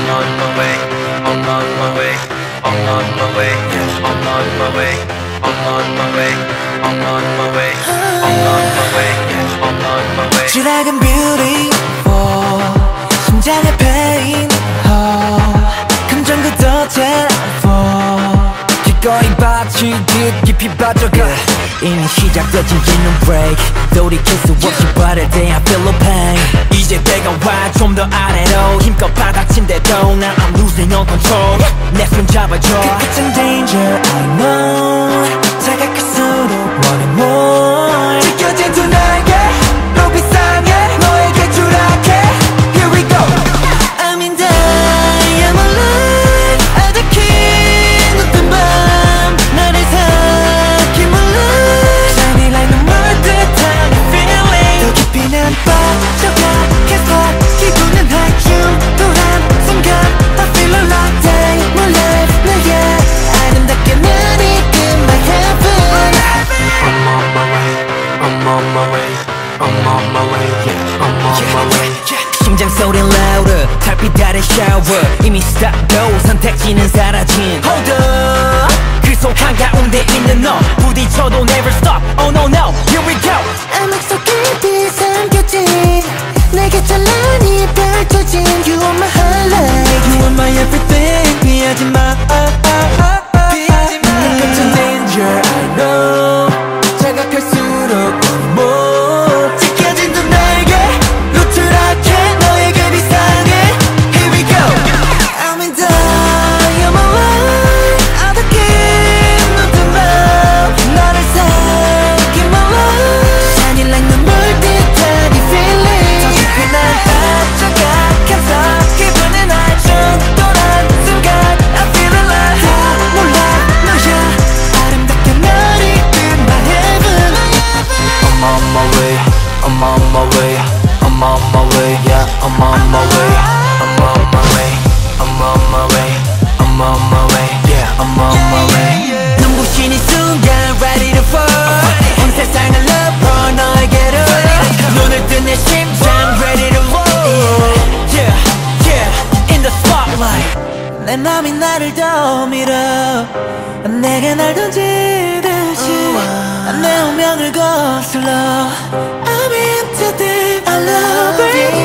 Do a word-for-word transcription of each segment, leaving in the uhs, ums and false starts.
on my way, I'm on my way, I'm on my way, yeah, I'm on my way, I'm on my way, I'm on my way, I'm on my way, yeah, I'm on my way. 지나간 beautiful 심장의 pain oh, 감정 그도체 fall 기꺼이 바치듯 깊이 빠져가 이미 시작되진 않는 break 돌이킬 수 없이 빠를 때 I feel no pain 이제 때가 와 좀 더 아래로 힘껏 바닥친데도 난 I'm losing all control 내 손 잡아줘 그 끝은 danger I know 다가갈수록 more and more 지켜진 두 날개 높이 상해 너에게 추락해 Here we go I'm in diamond light 아득히 눈뜬 밤 나를 삼킨 moonlight Shining like 눈물 듯한 feeling 더 깊이 난 빠져가 계속 기분은 high 중도한 순간 I feel alive day my life 내게 아름답게 날 이끈 my heaven I'm on my way, I'm on my way, I'm on my way, yeah, I'm on my way. 심장 소리 louder 달빛 아래 shower 이미 stop도 선택지는 사라진 Hold up 그 속 한가운데 있는 너 부딪혀도 never stop Oh no no here we go 암흑 속 깊이 삼켜진 내게 찬란히 펼쳐진 You are my highlight You are my everything 피하지 마 피하지 마 내 끝은 danger I know 자각할수록 more 지켜진 두 날개 루트락해 너에게 비상해 Here we go I'm in diamond light 아득히 눈뜬 밤 너를 삼킨 moonlight Shining like 눈물 듯한 이 feeling 더 깊이 난 빠져가 계속 기분은 high 중도한 순간 I feel alive 다 몰라 너야 아름답게 날 이끈 my heaven I'm on my way, I'm on my way, I'm on my way, yeah, I'm on my way, I'm on my way, I'm on my way, I'm on my way, yeah, I'm on my way. 눈부신 이 순간 ready to fall 온 세상을 덮어 너에게로 눈을 뜬 내 심장 ready to roll Yeah, yeah, in the spotlight 내 맘이 나를 더 밀어 내가 날 던지듯이 내 운명을 거슬러 I'm into deep I love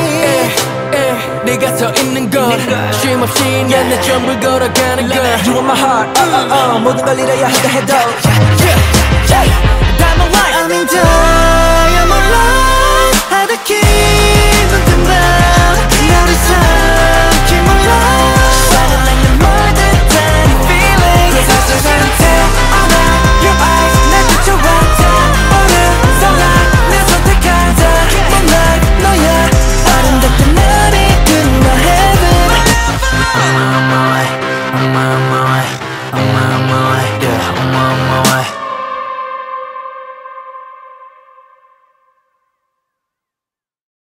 it 네가 서 있는 곳 쉼 없이 난 내 전부를 걸어가는 걸 You are my heart uh, uh, uh, 모든 걸 잃어야 한다 해도 yeah, yeah, Diamond light I'm in diamond light 아득히 눈뜬 밤 나를 사